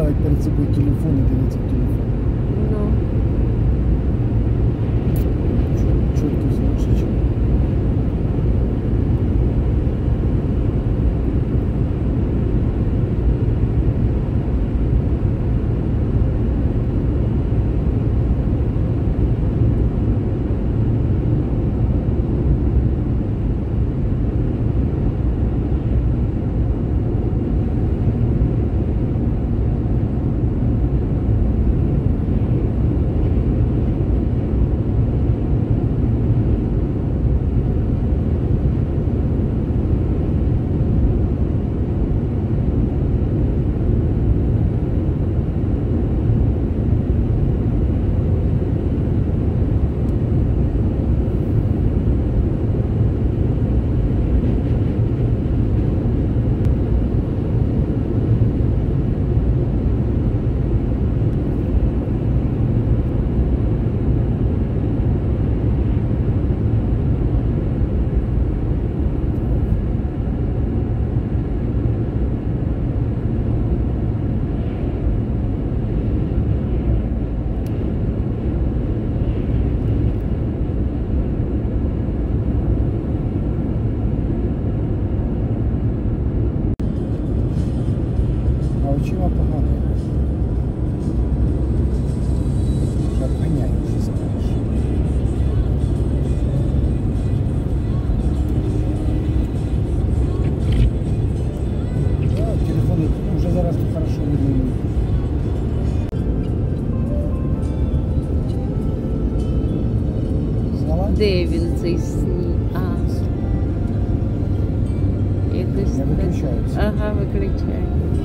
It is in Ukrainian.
ставить перед собою телефон і дивиться в телефон. Ну. Чітко залишить. Очима погано. Вже обганяє, вже скажеш. Да, телефон вже зараз тут хорошо видно. Зняла? Де він цей сніг? А. Якось Не так. виключається. Ага, виключає.